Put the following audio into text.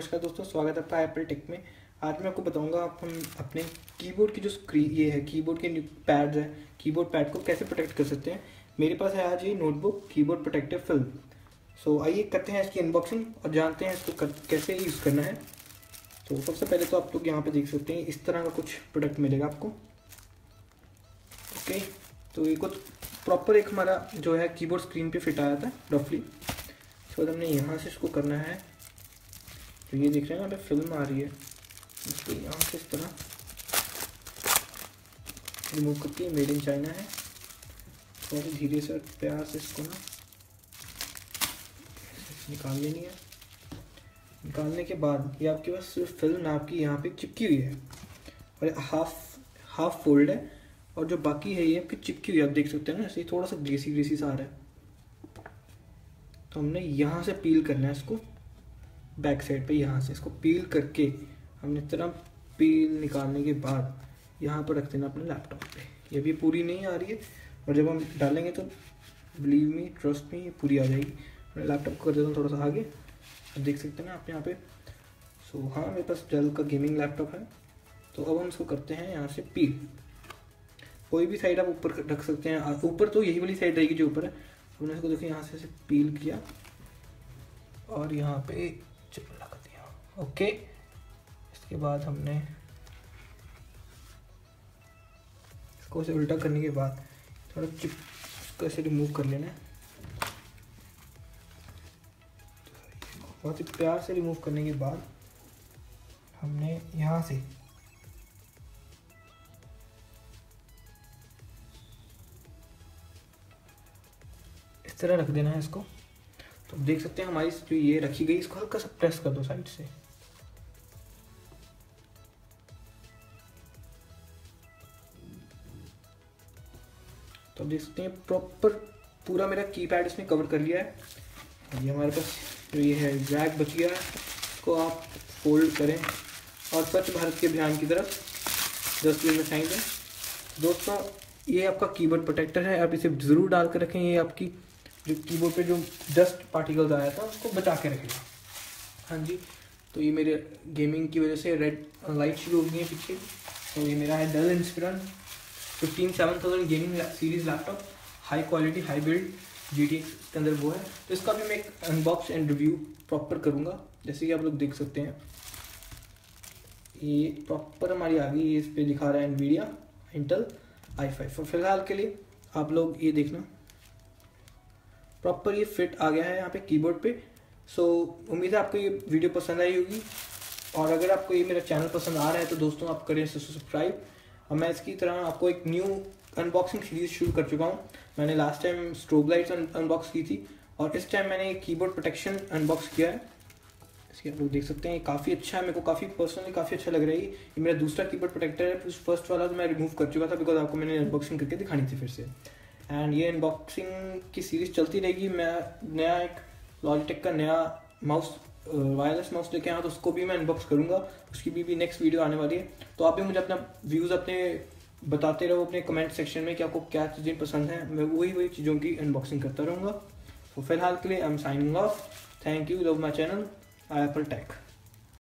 नमस्कार दोस्तों, स्वागत है आपका एप्पल टेक में। आज मैं आपको बताऊंगा हम अपने कीबोर्ड की जो स्क्रीन ये है, कीबोर्ड के पैड्स है, कीबोर्ड पैड को कैसे प्रोटेक्ट कर सकते हैं। मेरे पास है आज ये notebook keyboard protective film. So आइए करते हैं इसकी अनबॉक्सिंग और जानते हैं इसको कैसे यूज़ करना है। तो सबसे पहले तो आप लोग यहाँ पर देख सकते हैं इस तरह का कुछ प्रोडक्ट मिलेगा आपको। ओके, तो ये कुछ प्रॉपर एक हमारा जो है कीबोर्ड स्क्रीन पे फिट आया था रफली। तो हमने यहाँ से इसको करना है, तो ये देख रहे हैं यहाँ पे फिल्म आ रही है, इसको यहाँ से इस तरह रिमूव करके, मेड इन चाइना है। तो धीरे से प्यार से इसको ना निकाल लेनी है। निकालने के बाद ये आपके पास सिर्फ फिल्म आपकी यहाँ पे चिपकी हुई है और हाफ फोल्ड है, और जो बाकी है ये आपकी चिपकी हुई है। आप देख सकते हैं ना, ऐसे थोड़ा सा ग्रेसी सा आ रहा है। तो हमने यहाँ से पील करना है इसको, बैक साइड पे यहाँ से इसको पील करके हमने इस तरह पील निकालने के बाद यहाँ पर रख देना अपने लैपटॉप पे। ये भी पूरी नहीं आ रही है, और जब हम डालेंगे तो बिलीव मी, ट्रस्ट मी, ये पूरी आ जाएगी। मैं लैपटॉप को कर देता हूँ थोड़ा सा आगे, अब देख सकते हैं ना आप यहाँ पे। सो हाँ, मेरे पास डेल का गेमिंग लैपटॉप है। तो अब हम इसको करते हैं यहाँ से पील। कोई भी साइड आप ऊपर रख सकते हैं, ऊपर तो यही वाली साइड रहेगी जो ऊपर है। हमने इसको देखिए यहाँ से पील किया और यहाँ पे चिपका दिया। ओके, इसके बाद हमने इसको ऐसे उल्टा करने के बाद थोड़ा चिप इसको ऐसे रिमूव कर लेना है। बहुत ही प्यार से रिमूव करने के बाद हमने यहाँ से इस तरह रख देना है इसको। तो देख सकते हैं हमारी जो ये रखी गई, इसको हल्का सा प्रेस कर दो साइड से। तो देख सकते हैं प्रॉपर पूरा मेरा कीपैड इसने कवर कर लिया है। ये हमारे पास जो ये है जैक बच गया है, इसको आप फोल्ड करें और स्वच्छ भारत के अभियान की तरफ 10 दिन में साइन दें। दोस्तों, ये आपका कीबोर्ड प्रोटेक्टर है, आप इसे ज़रूर डाल कर रखें। ये आपकी जो कीबोर्ड पे जो डस्ट पार्टिकल्स आया था उसको बचा के रखेगा। हाँ जी, तो ये मेरे गेमिंग की वजह से रेड लाइट शुरू हो गई है पीछे। तो ये मेरा है Dell Inspiron 157000 gaming series laptop, high quality high build GTX के अंदर वो है। तो इसका भी मैं एक अनबॉक्स एंड रिव्यू प्रॉपर करूँगा। जैसे कि आप लोग देख सकते हैं ये प्रॉपर हमारी आ गई। ये इस पर दिखा रहा है NVIDIA इंटेल i5। फिलहाल के लिए आप लोग ये देखना, प्रॉपर ये फिट आ गया है यहाँ पे कीबोर्ड पे। सो उम्मीद है आपको ये वीडियो पसंद आई होगी, और अगर आपको ये मेरा चैनल पसंद आ रहा है तो दोस्तों आप करें इसे सब्सक्राइब। और मैं इसकी तरह आपको एक न्यू अनबॉक्सिंग सीरीज शुरू कर चुका हूँ। मैंने last time strobe lights unbox की थी, और इस टाइम मैंने कीबोर्ड प्रोटेक्शन अनबॉक्स किया है। इसके आप लोग देख सकते हैं, ये काफ़ी अच्छा है, मेरे को काफ़ी पर्सनली काफ़ी अच्छा लग रहा है। ये मेरा दूसरा कीबोर्ड प्रोटेक्टर है। फर्स्ट वाला तो मैं रिमूव कर चुका था, बिकॉज आपको मैंने अनबॉक्सिंग करके दिखानी थी फिर से। एंड ये अनबॉक्सिंग की सीरीज चलती रहेगी। मैं नया एक लॉजिटेक का नया माउस, वायरलेस माउस लेके आया, तो उसको भी मैं अनबॉक्स करूँगा। उसकी भी नेक्स्ट वीडियो आने वाली है। तो आप भी मुझे अपना व्यूज़ अपने बताते रहो अपने कमेंट सेक्शन में कि आपको क्या चीज़ें पसंद हैं। मैं वही चीज़ों की अनबॉक्सिंग करता रहूँगा। तो फिलहाल के लिए I am signing off. Thank you, love my channel Apple take.